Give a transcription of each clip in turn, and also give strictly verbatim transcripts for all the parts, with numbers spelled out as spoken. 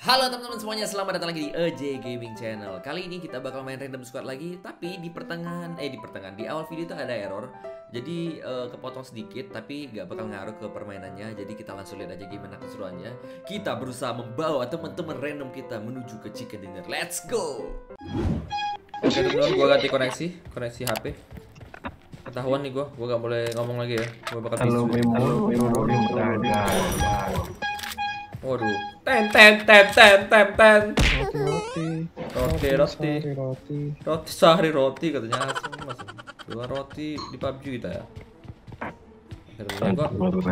Halo teman-teman semuanya, selamat datang lagi di E J Gaming Channel. Kali ini kita bakal main random squad lagi, tapi di pertengahan, eh di pertengahan, di awal video itu ada error. Jadi uh, kepotong sedikit, tapi gak bakal ngaruh ke permainannya. Jadi kita langsung lihat aja gimana keseruannya. Kita berusaha membawa teman-teman random kita menuju ke chicken dinner. Let's go! Oke teman-teman, gue ganti koneksi, koneksi H P. Ketahuan nih gue, gue gak boleh ngomong lagi ya. Gue bakal bisu. Waduh, ten ten ten ten ten ten. Roti roti Roti roti roti roti sehari roti katanya asem mas. Dua roti di P U B G kita ya. Temen gua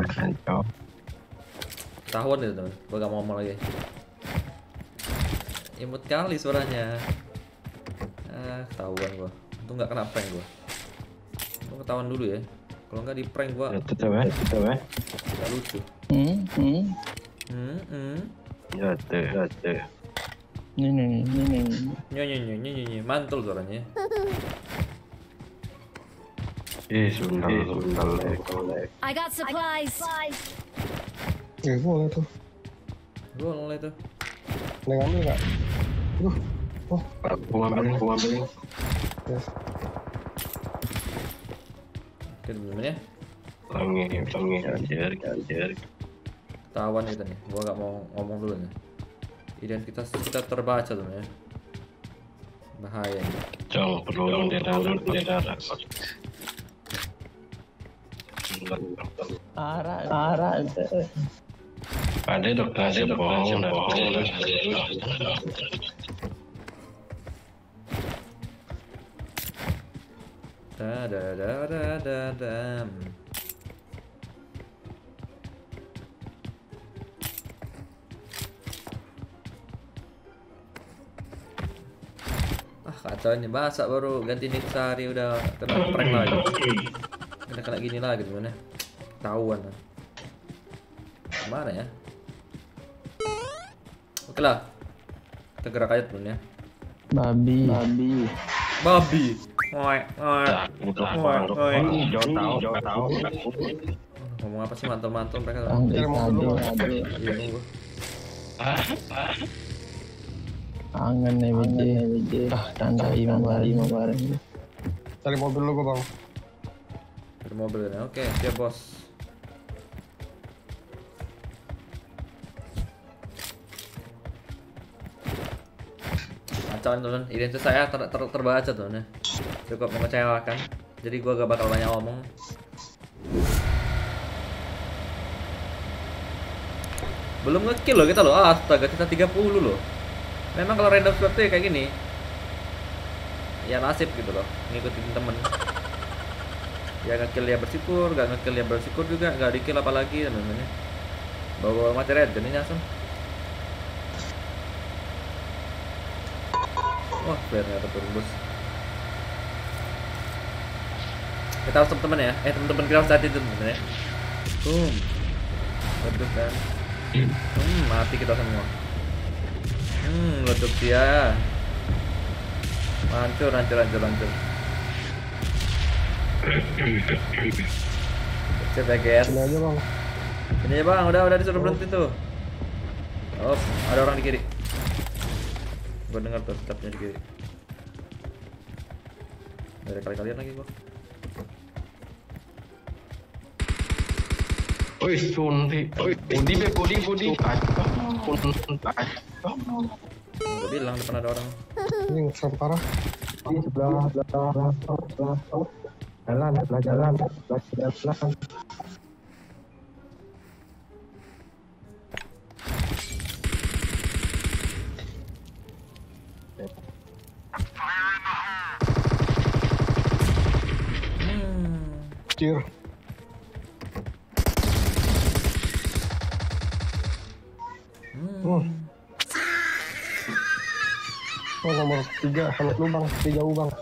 tahuan deh teman, gua gak mau ngomong lagi. Imut kali suaranya. Ah, ketahuan gua. Untung gak kena prank gua. Gua ketahuan dulu ya. Kalau nggak di prank gua. itu ya itu ya Gak lucu. hmm hmm Hmm, hmm. ya tuh ya tuh ini nih ini nih Nyanyi nyanyi nyanyi mantul suaranya. eh sundal sundal I got supplies. Eh, boleh tuh. Gua mulai tuh. Neng ambil nggak? Uh, oh, aku ngambilin aku ngambilin yes. Oke temen-temen ya. langi langi anjir anjir Ketahuan kita nih, gua gak mau ngomong dulu nih. Identitas kita terbaca tuh ya. Bahaya nih. jangan perlu bendera bendera Arah, arah. ada dokter ada bohong dan bohong Da da da da da dam. Ah kacau ini, masa baru ganti nick sehari udah kena prank lagi. Kena kena gini lagi gimana? Tahuan. Mana ya? Oke lah. Kita gerak aja temen ya. Babi, babi. Babi. Ngoi, ngoi. Ngoi, ngoi. jauh tahu jauh tahu Ngomong apa sih mantul-mantul mereka? Ade, ade, ade. Iya nunggu. Kangen nih B J. Ah, tandai bareng bareng. Cari mobil dulu gua bang. Ada mobil ya. Oke, siap bos. Kacauan teman, identitas saya ter ter terbaca tuh nih. Cukup mengecewakan. Jadi gua gak bakal banyak ngomong. Belum ngekill loh kita loh. Astaga, kita tiga puluh loh. Memang kalau random squad tuh ya kayak gini. Ya nasib gitu loh, ngikutin temen. Ya ngekill ya bersyukur, gak ngekill ya bersyukur juga, gak dikill apalagi temen-temen. Bawa mati red ini nyasem. Wah, player ternyata turun bos. Kita harus temen-temen ya, eh temen-temen kita harus hati temen-temen ya. Boom. Leduk kan. Hmm, mati kita semua. Hmm, leduk dia. Hancur, hancur, hancur, hancur. Siap ya guys. Sini aja bang. Ini ya bang, udah udah disuruh berhenti tuh. Oh, ada orang di kiri. Gua dengar tuh stepnya di kiri. Ada kali-kalian lagi gua. oi sunti oi budi be budi budi Gua bilang depan ada orang. Ini ngesan parah. Di sebelah, sebelah, sebelah, jalan, sebelah jalan, sebelah jalan. Hmm. Cir. Hmm. Oh, nomor tiga, sama lu bang, tiga u bang.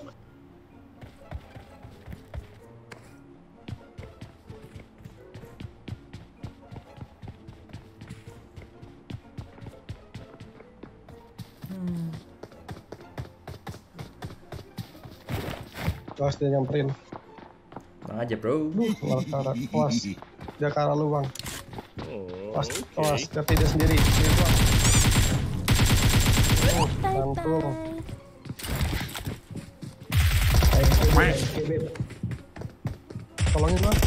Hmm. Kelas dia nyamperin. Bang aja bro. Malah ke arah kelas. Dia ke arah lu bang. Kelas, kelas, ganti dia sendiri. Sini, Bang. Mantul. Tolongin bang.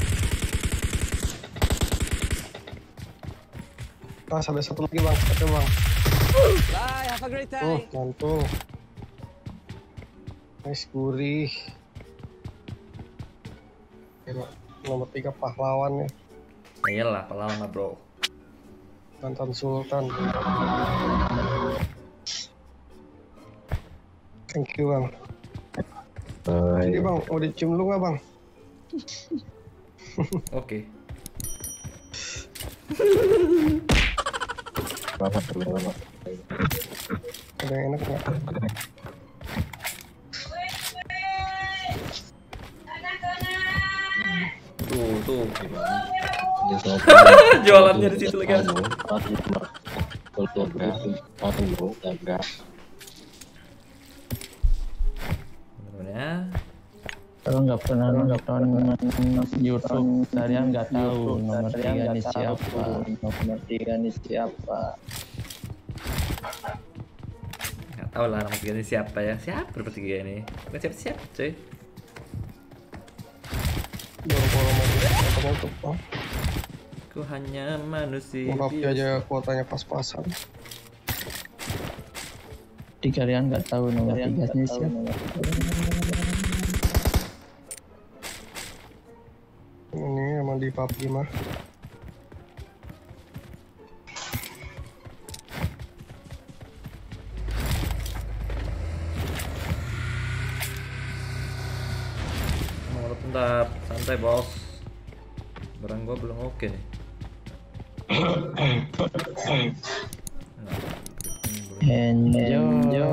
Mas ada satu lagi bang, satu bang. Bye, have a great Oh, time. mantul. Nice gurih. Gila, nomor tiga pahlawan nih, Iyalah, pahlawan lah bro. mantan sultan. Thank you bang. Jadi bang, mau dicium lu nggak bang? Oke. Ada yang enak nggak? Tuh, tuh. Jualannya Jualannya di situ lagi. Sebenarnya Kalau nggak pernah nonton YouTube, kalian nggak tahu nomor tiga ini siapa. Nomor tiga ini siapa? nggak tahu lah nama tiga ini siapa ya. Siapa nomor tiga ini? Bukan siapa siapa cuy. Borong-borong mau tutup bang. Ku hanya manusia. Mau aja kuotanya pas-pasan. Di kalian nggak tahu nomor tiga ini siapa. Ini emang di P U B G mah. Mau bentar, santai bos. Barang gua belum oke nih. Enjoy.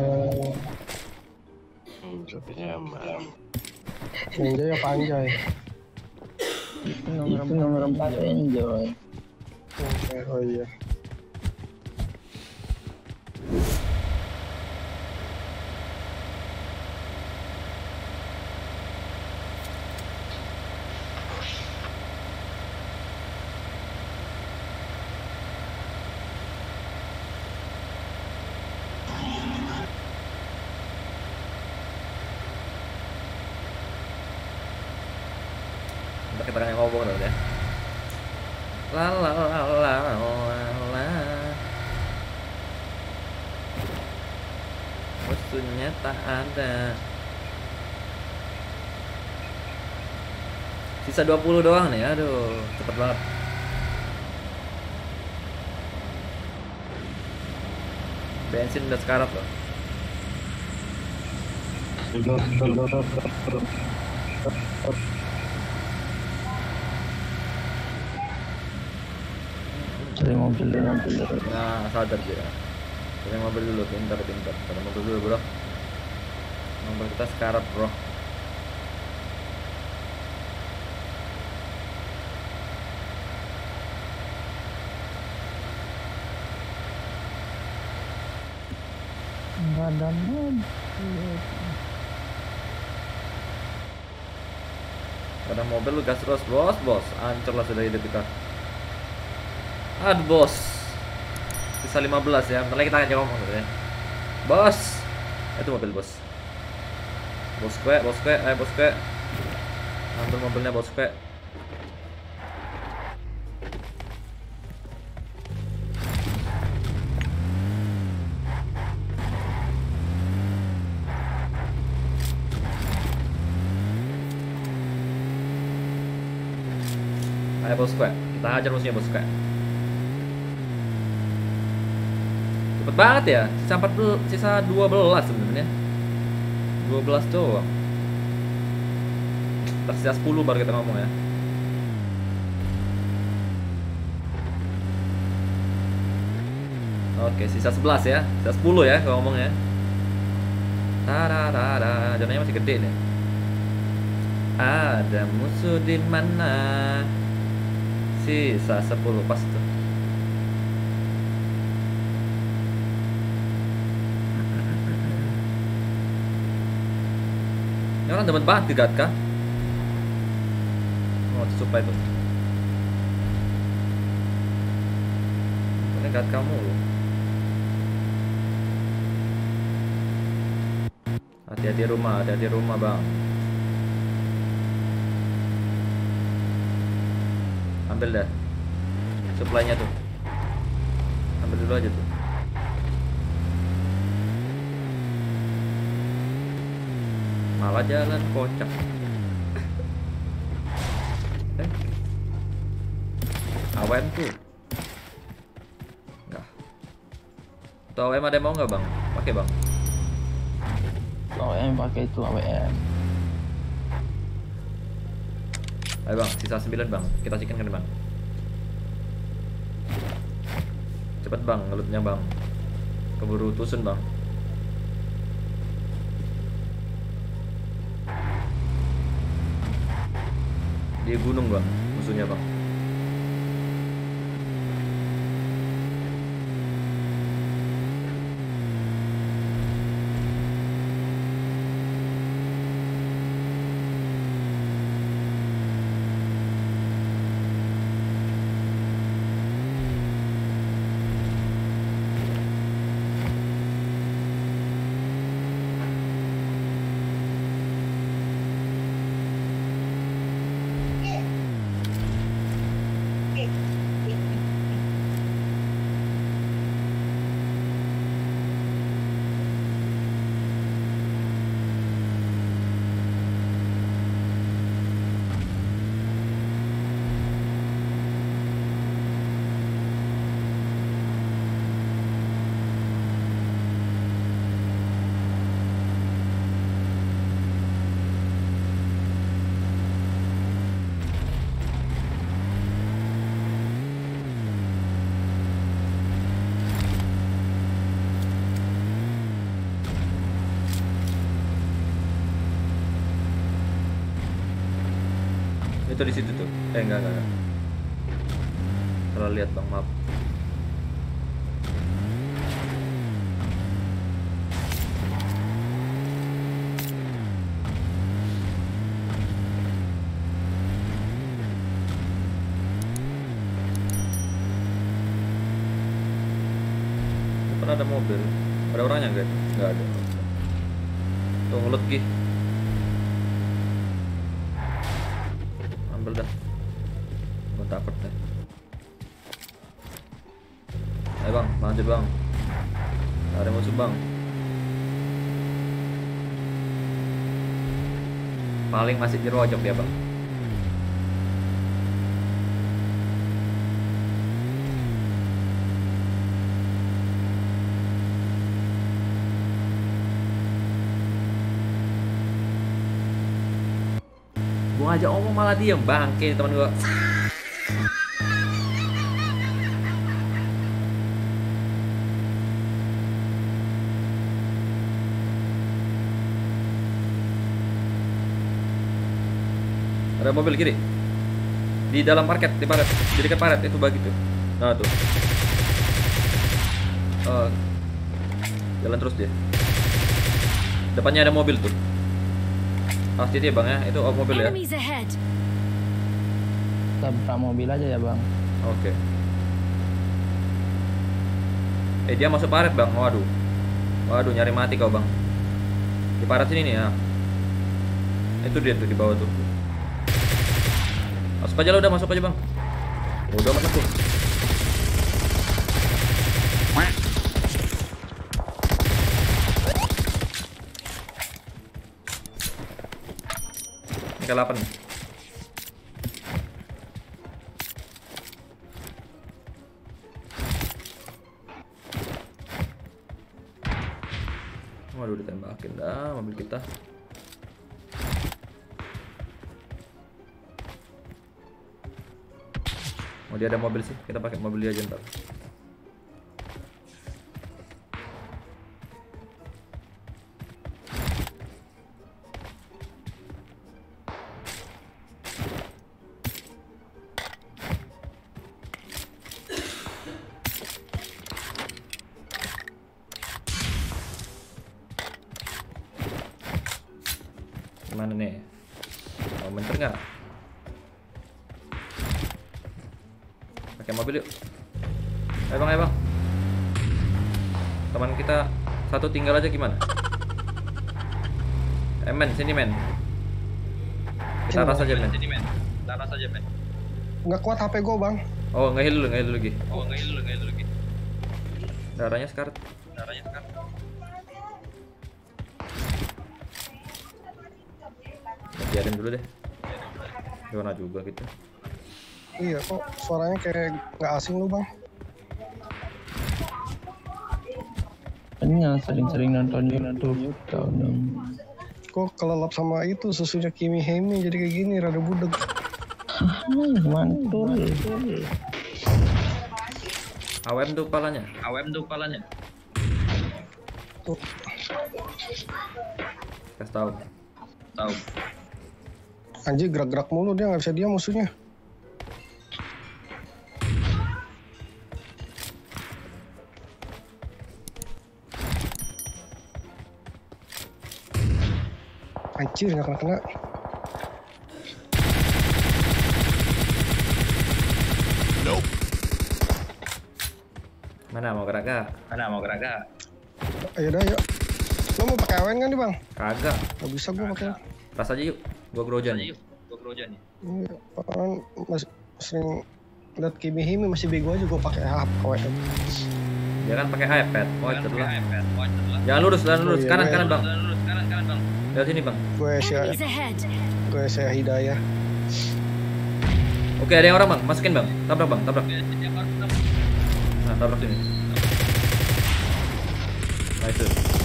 Enjoy apa anjay? Itu nomor, itu nomor empat enjoy. Enjoy, oh iya. Udah kita kan ngomong dong ya. La la la la la la. Musuhnya tak ada. Sisa dua puluh doang nih, aduh, cepet banget. Bensin udah sekarat loh. Cari mobil dulu, mobil dulu. Nah, sadar dia. Cari mobil dulu, pintar pintar. Cari mobil dulu bro. Mobil kita sekarat bro. Nggak ada mobil. Ada mobil lu gas terus bos, bos. Ancur lah sudah hidup kita. Aduh bos. Sisa lima belas ya. Bentar lagi kita akan ngomong dulu ya. Bos. Itu mobil bos. Bos gue, bos gue, ayo bos gue. Ambil mobilnya bos gue. Ayo bos gue, kita hajar musuhnya bos gue. Cepet banget ya, sisa empat belas, sisa dua belas sebenarnya. dua belas doang. Tersisa sepuluh baru kita ngomong ya. Oke, sisa sebelas ya. Sisa sepuluh ya kalau ngomong ya. Tararara, jonanya masih gede nih. Ada musuh di mana? Sisa sepuluh pas tuh. Ini orang demen banget di Gatka. Oh, supaya itu. Ini Gatka mulu. Hati-hati rumah, hati-hati rumah bang. Ambil dah supply-nya tuh. Ambil dulu aja tuh. Malah jalan kocak. Eh. A W M tuh. Enggak. Tuh A W M ada yang mau nggak bang? Pakai bang. A W M pakai itu A W M. Ayo bang, sisa sembilan bang. Kita chicken kan bang. Cepet bang, ngelutnya bang. Keburu tusun bang. Di gunung bang, musuhnya bang. Itu di situ tuh. Eh enggak enggak. enggak. Salah lihat bang, maaf. Depan ada mobil. Ada orangnya enggak? Enggak ada. Tuh ngelut Ki. Ambil dah. Gue takut deh. Ayo bang, lanjut bang. Ada musuh bang. Paling masih jerojok ya bang. Gua ngajak omong malah diem, bangke teman gua. Ada mobil kiri. Di dalam market, di paret, di dekat paret itu bagi tuh. Nah tuh. Uh, jalan terus dia. Depannya ada mobil tuh. Pasti dia bang ya, itu oh, mobil ya. Enemies ahead. Tabrak mobil aja ya bang. Oke. Eh dia masuk paret bang, waduh. Waduh nyari mati kau bang. Di paret sini nih ya. Itu dia tuh di bawah tuh. Masuk aja lo, udah masuk aja bang. Udah masuk tuh. K delapan. Waduh ditembakin dah mobil kita. Oh dia ada mobil sih, kita pakai mobil dia aja ntar. Gimana nih? Mau menter nggak? Pakai mobil yuk. Ayo bang, ayo bang. Teman kita satu tinggal aja gimana? Eh men, sini men. Kita ras aja men. Sini men. Laras aja men. Nggak kuat H P gue bang. Oh nggak heal dulu, nggak heal dulu lagi. Oh nggak dulu nggak dulu lagi. Darahnya sekarat. Darahnya sekarang. Biarin dulu deh. Gimana juga gitu. Iya kok suaranya kayak nggak asing lu bang. Hanya sering-sering nonton YouTube tahun ini. Kok kelelap sama itu susunya Kimi Hemi jadi kayak gini rada budeg. Mantul. A W M tuh palanya. A W M tuh kepalanya. Tuh. Kasih tahu. Tahu. Anjir gerak-gerak mulu dia nggak bisa diam musuhnya. Anjir nggak kena-kena. Mana mau gerak gak? Mana mau gerak gak? Ayo dah yuk. Lo mau pakai awen kan nih bang? Kagak. Gak bisa gue pakai. Ras aja yuk. Gua grojan. Yuk, gua kerojan nih. Iya, kan masih sering liat Kimi Hemi masih bego aja gue pakai H P awen. Dia kan pakai iPad. Oh itu lah. iPad. Oh itu lah. Jangan lurus, jangan lurus. Oh, iya, Kanan, iya. kanan bang. Lurus kanan kanan bang. Lihat sini bang. Gue saya Enemies ahead. gue saya Hidayah. Oke ada yang orang bang. Masukin bang. Tabrak bang, tabrak. Dia baru Nah tabrak sini. Nice.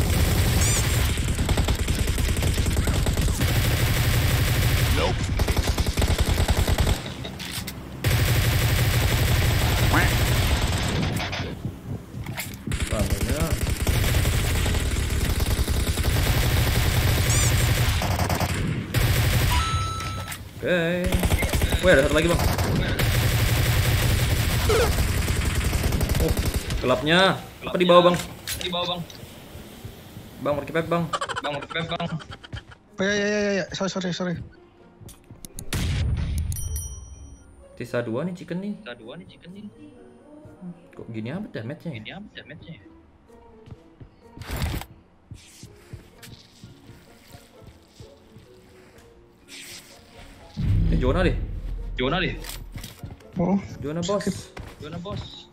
Ramenya. Oke. Wih ada satu lagi bang. Oh, gelapnya. Apa di bawah bang? di bawah bang. Bang mau kipet bang. Bang mau kepep bang. Oh ya ya ya ya, sorry sorry sorry. Sisa dua nih chicken nih. Kita dua nih chicken nih. Kok gini amat damage-nya? Ini apa damage-nya? Eh Jonah deh. Jonah deh. Oh, Jonah bos. Jonah bos.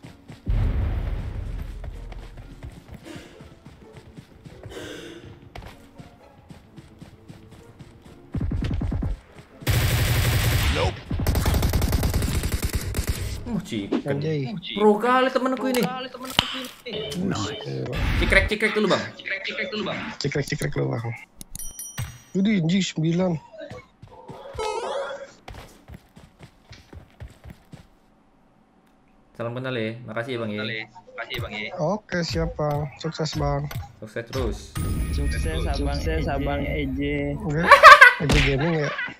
Oh chicken. anjay. Pro kali temenku ini. Kali temen aku ini. Cikrek cikrek dulu bang. Cikrek cikrek dulu bang. Cikrek cikrek lu bang. Jadi anjing sembilan. Salam kenal ya. Makasih ya bang ya. Kali. Makasih bang ya. Oke siap bang, sukses bang. Sukses terus. Sukses abang, sukses abang E J. Oke, aja gaming ya.